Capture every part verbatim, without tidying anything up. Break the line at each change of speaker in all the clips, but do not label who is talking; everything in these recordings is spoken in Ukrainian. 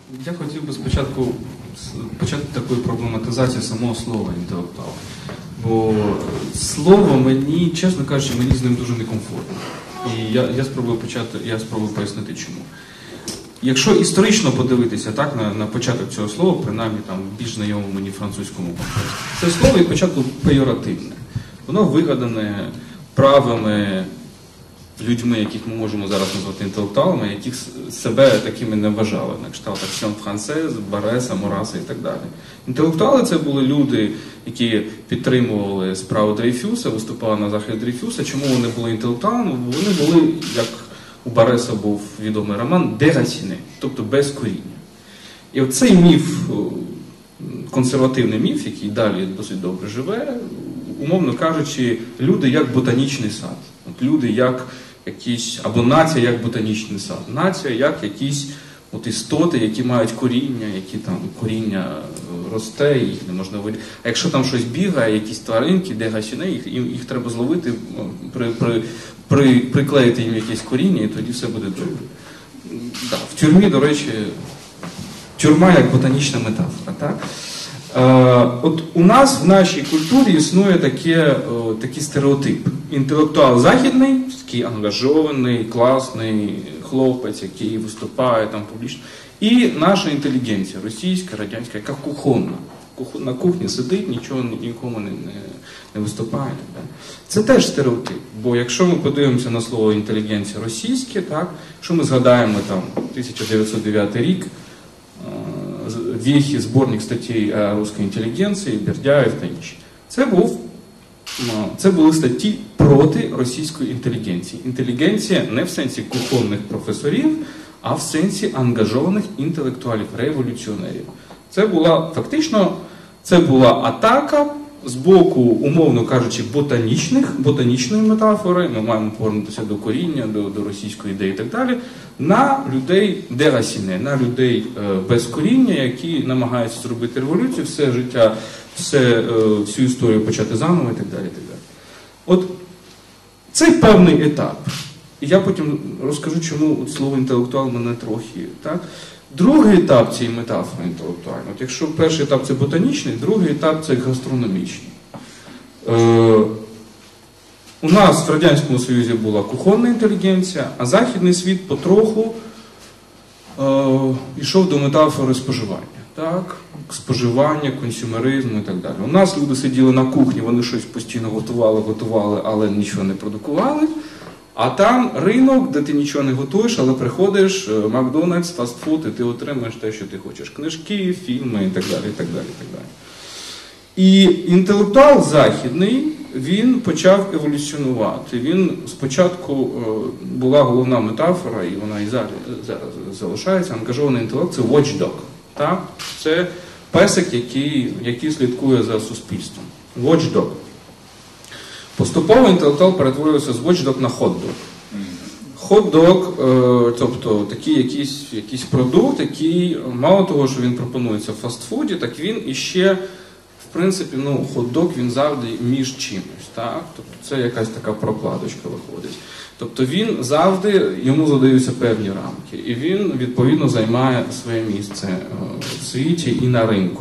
Я хотів би спочатку почати такої проблематизації самого слова інтелектуал. Бо слово мені, чесно кажучи, мені з ним дуже некомфортно. І я, я спробую почати, я спробую пояснити чому. Якщо історично подивитися так, на, на початок цього слова, принаймні там більш знайомому мені французькому контексті, це слово від початку пейоративне. Воно вигадане правими людьми, яких ми можемо зараз назвати інтелектуалами, яких себе такими не вважали, на кшталт Аксьон Франсез, Бареса, Мораса і так далі. Інтелектуали це були люди, які підтримували справу Дрейфюса, виступали на захист Дрейфюса. Чому вони були інтелектуалами? Вони були, як у Бареса був відомий роман, дерасіне, тобто без коріння. І оцей міф, консервативний міф, який далі досить добре живе, умовно кажучи, люди як ботанічний сад. От люди як якісь, або нація як ботанічний сад. Нація як якісь от істоти, які мають коріння, які там коріння росте, їх не можна видіти. А якщо там щось бігає, якісь тваринки, де гасіне, їх, їх треба зловити, при, при, при, приклеїти їм якесь коріння, і тоді все буде добре. Да, в тюрмі, до речі, тюрма як ботанічна метафора, так? От у нас в нашій культурі існує таке, такий стереотип. Інтелектуал західний, такий ангажований, класний хлопець, який виступає там публічно. І наша інтелігенція, російська, радянська, яка кухонна. На кухні сидить, нічого нікому не, не, не виступає. Так? Це теж стереотип. Бо якщо ми подивимося на слово інтелігенція російське, так? Якщо ми згадаємо там тисяча дев'ятсот дев'ятий рік, вехи, зборник статей русської інтелігенції, Бердяєв та інші. Це, був, це були статті проти російської інтелігенції. Інтелігенція не в сенсі кухонних професорів, а в сенсі ангажованих інтелектуалів, революціонерів. Це була, фактично, це була атака з боку, умовно кажучи, ботанічних, ботанічної метафори, ми маємо повернутися до коріння, до, до російської ідеї і так далі, на людей дерасіне, на людей е, без коріння, які намагаються зробити революцію, все життя, все, е, всю історію почати заново і так далі. І так далі. От цей певний етап. І я потім розкажу, чому слово інтелектуал мене трохи, так? Другий етап цієї метафори інтелектуальної. От якщо перший етап це ботанічний, другий етап це гастрономічний. Е, у нас в Радянському Союзі була кухонна інтелігенція, а західний світ потроху е, йшов до метафори споживання. Так? Споживання, консюмеризму і так далі. У нас люди сиділи на кухні, вони щось постійно готували, готували, але нічого не продукували. А там ринок, де ти нічого не готуєш, але приходиш, Макдональдс, фастфуд, і ти отримуєш те, що ти хочеш. Книжки, фільми і так далі, і так далі, і так далі. І інтелектуал західний, він почав еволюціонувати. Він спочатку була головна метафора, і вона і зараз, зараз залишається, ангажований інтелект – це watchdog. Так? Це песик, який, який слідкує за суспільством. Watchdog. Поступово інтелектуал перетворюється з watchdog на hot-dog. Hot-dog, тобто такий якийсь, якийсь продукт, який, мало того, що він пропонується в фастфуді, так він іще, в принципі, ну, хот-дог він завжди між чимось. Так? Тобто це якась така прокладочка виходить. Тобто він завжди, йому задаються певні рамки. І він, відповідно, займає своє місце в світі і на ринку.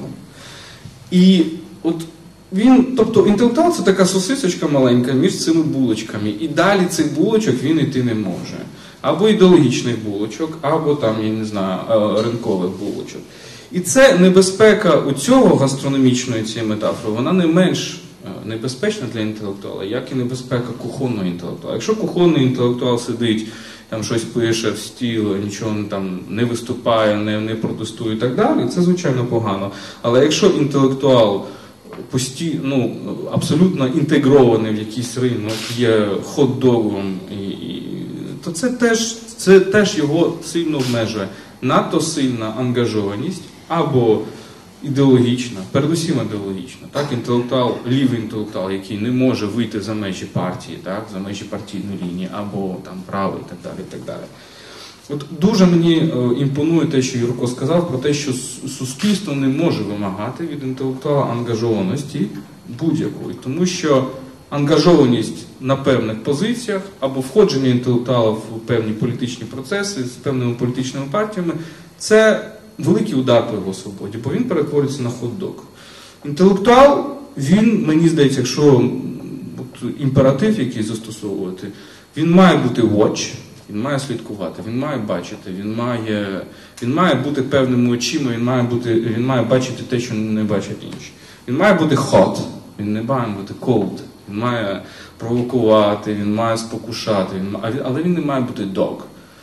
І от він, тобто інтелектуал – це така сосисочка маленька між цими булочками. І далі цих булочок він йти не може. Або ідеологічних булочок, або там, я не знаю, ринкових булочок. І це небезпека у цього гастрономічної цієї метафори, вона не менш небезпечна для інтелектуала, як і небезпека кухонного інтелектуала. Якщо кухонний інтелектуал сидить, там щось пише в стіл, нічого там не виступає, не, не протестує і так далі, це, звичайно, погано. Але якщо інтелектуал Пості, ну, абсолютно інтегрований в якийсь ринок, є хот-догом, і, і, то це теж, це теж його сильно обмежує. Надто сильна ангажованість або ідеологічна, передусім ідеологічна. Так, інтелектуал, лівий інтелектуал, який не може вийти за межі партії, так, за межі партійної лінії, або там правий і так далі, і так далі. От дуже мені е, імпонує те, що Юрко сказав, про те, що суспільство не може вимагати від інтелектуала ангажованості будь-якої. Тому що ангажованість на певних позиціях або входження інтелектуала в певні політичні процеси з певними політичними партіями – це великий удар по його свободі, бо він перетворюється на хот-дог. Інтелектуал, він, мені здається, якщо от, імператив який застосовувати, він має бути watch, він має слідкувати, він має бачити, він має, він має бути певними очима, він має, бути, він має бачити те, що не бачать інші. Він має бути hot, він не має бути cold, він має провокувати, він має спокушати, він має, але він не має бути dog.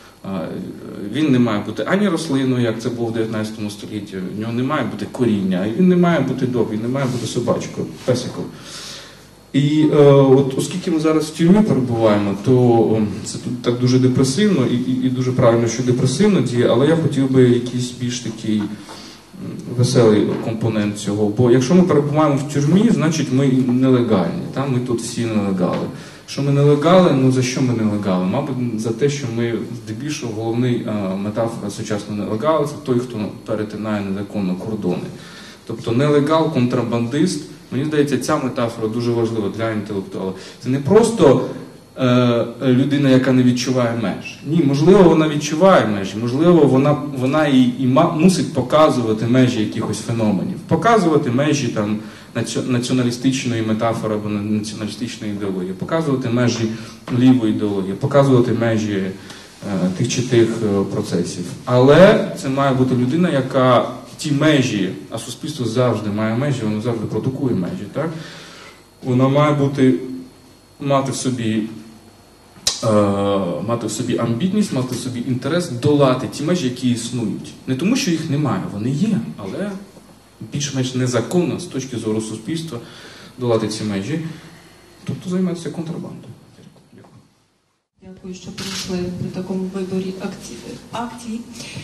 Він не має бути ані рослиною, як це було в дев'ятнадцятому столітті, в нього не має бути коріння, і він не має бути дог, він не має бути собачкою, песиком. І е, от, оскільки ми зараз в тюрмі перебуваємо, то о, це тут так дуже депресивно і, і, і дуже правильно, що депресивно діє, але я хотів би якийсь більш такий веселий компонент цього. Бо якщо ми перебуваємо в тюрмі, значить ми нелегальні, та? Ми тут всі нелегали. Що ми нелегали, ну за що ми нелегали? Мабуть, за те, що ми здебільшого головний а, метафора сучасного нелегала – це той, хто перетинає незаконно кордони. Тобто нелегал, контрабандист, мені здається, ця метафора дуже важлива для інтелектуала. Це не просто е, людина, яка не відчуває меж. Ні, можливо, вона відчуває межі, можливо, вона, вона і, і мусить показувати межі якихось феноменів. Показувати межі там, націоналістичної метафори або націоналістичної ідеології, показувати межі лівої ідеології, показувати межі е, тих чи тих е, процесів. Але це має бути людина, яка ті межі, а суспільство завжди має межі, воно завжди продукує межі, так? Вона має бути, мати в собі, е, мати в собі амбітність, мати в собі інтерес долати ті межі, які існують. Не тому, що їх немає, вони є, але більш-менш незаконно з точки зору суспільства долати ці межі, тобто займатися контрабандою. Дякую.
Дякую, що прийшли при такому виборі акцій. акцій.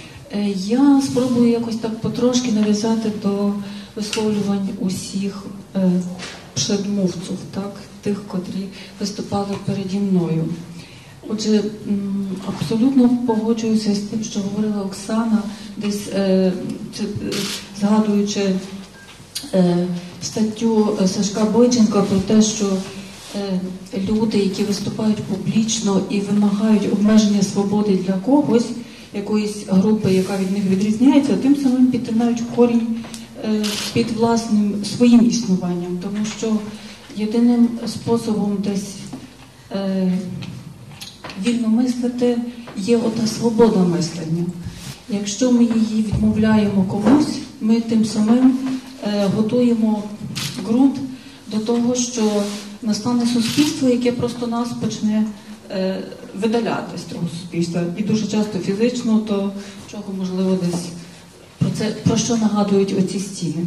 Я спробую якось так потрошки нав'язати до висловлювань усіх е, предмовців, так, тих, котрі виступали переді мною. Отже, абсолютно погоджуюся з тим, що говорила Оксана, десь е, це, згадуючи е, статтю Сашка Бойченка про те, що е, люди, які виступають публічно і вимагають обмеження свободи для когось, якоїсь групи, яка від них відрізняється, тим самим підтинають корінь е, під власним своїм існуванням, тому що єдиним способом десь е, вільно мислити є ота свобода мислення. Якщо ми її відмовляємо комусь, ми тим самим е, готуємо ґрунт до того, що настане суспільство, яке просто нас почне е, видаляти з того суспільства. І дуже часто фізично, то чого, можливо, десь про це, про що нагадують оці стіни.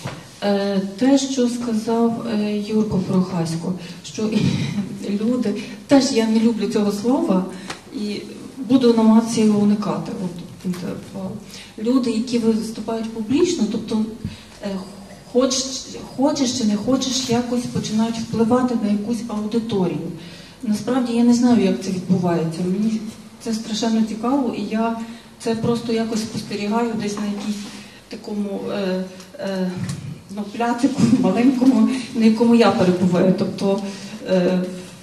Е, те, що сказав е, Юрко Прохасько, що люди, теж я не люблю цього слова і буду намагатися його уникати. От, люди, які виступають публічно, тобто е, хоч, хочеш чи не хочеш, якось починають впливати на якусь аудиторію. Насправді я не знаю, як це відбувається. Мені це страшенно цікаво, і я це просто якось спостерігаю десь на якійсь такому е, е, ну, пляцику маленькому, на якому я перебуваю. Тобто е,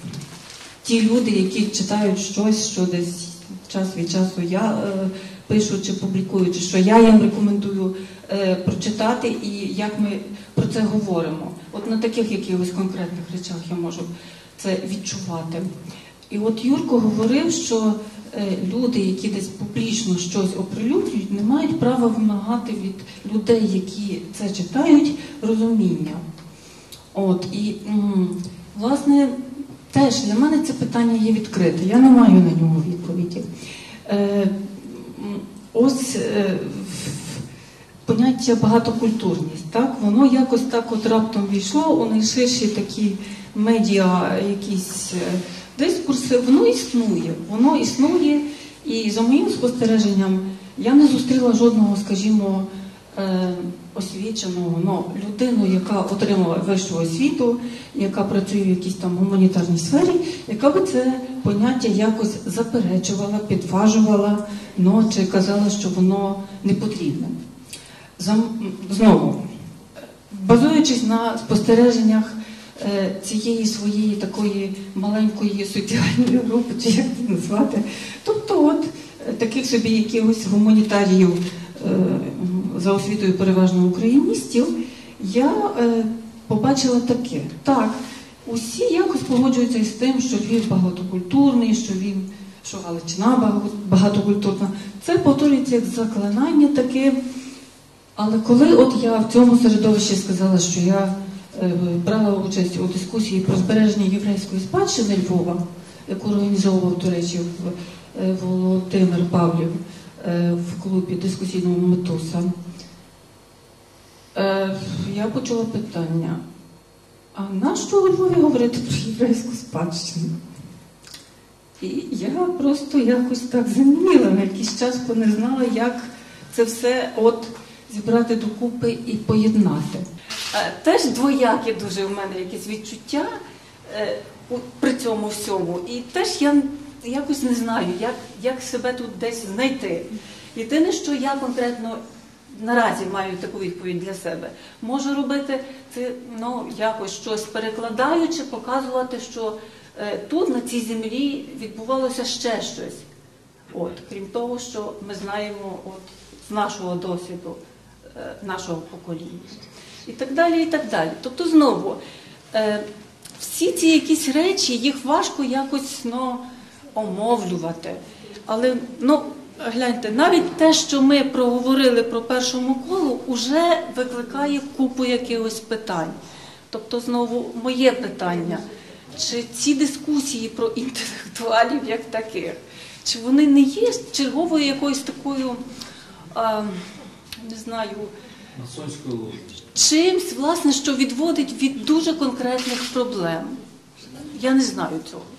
ті люди, які читають щось, що десь час від часу я е, пишу чи публікую, чи що я їм рекомендую е, прочитати, і як ми про це говоримо. От на таких якихось конкретних речах я можу це відчувати. І от Юрко говорив, що е, люди, які десь публічно щось оприлюднюють, не мають права вимагати від людей, які це читають, розуміння. От, і, м, власне, теж для мене це питання є відкрите. Я не маю на нього відповіді. Е, ось е, поняття багатокультурність, так? Воно якось так от раптом війшло у найширші такі медіа, якісь дискурси. Воно існує. Воно існує, і за моїм спостереженням я не зустріла жодного, скажімо, освіченого, ну, людину, яка отримала вищу освіту, яка працює в якійсь там гуманітарній сфері, яка би це поняття якось заперечувала, підважувала, ну, чи казала, що воно не потрібне. Знову, базуючись на спостереженнях е, цієї своєї такої маленької соціальної групи, чи як це назвати, тобто от таких собі якихось гуманітаріїв за освітою переважно україністів, я побачила таке. Так, усі якось погоджуються із тим, що Львів багатокультурний, що він, що Галичина багатокультурна. Це повторюється як заклинання таке. Але коли от я в цьому середовищі сказала, що я брала участь у дискусії про збереження єврейської спадщини Львова, яку організовував, до речі, Володимир Павлів в клубі дискусійного Метуса, я почула питання, а нащо у Львові говорити про єврейську спадщину? І я просто якось так заніміла на якийсь час, бо не знала, як це все от зібрати докупи і поєднати. Теж двоякі дуже в мене якісь відчуття при цьому всьому. І теж я якось не знаю, як, як себе тут десь знайти. Єдине, що я конкретно наразі маю таку відповідь для себе. Можу робити це, ну, якось щось перекладаючи, показувати, що е, тут, на цій землі, відбувалося ще щось. От, крім того, що ми знаємо от, з нашого досвіду, е, нашого покоління. І так далі, і так далі. Тобто, знову, е, всі ці якісь речі, їх важко якось, ну, омовлювати. Але, ну, гляньте, навіть те, що ми проговорили про першому колу, вже викликає купу якихось питань. Тобто, знову, моє питання, чи ці дискусії про інтелектуалів як таких, чи вони не є черговою якоюсь такою, а, не знаю,
масонською логікою,
чимсь, власне, що відводить від дуже конкретних проблем. Я не знаю цього.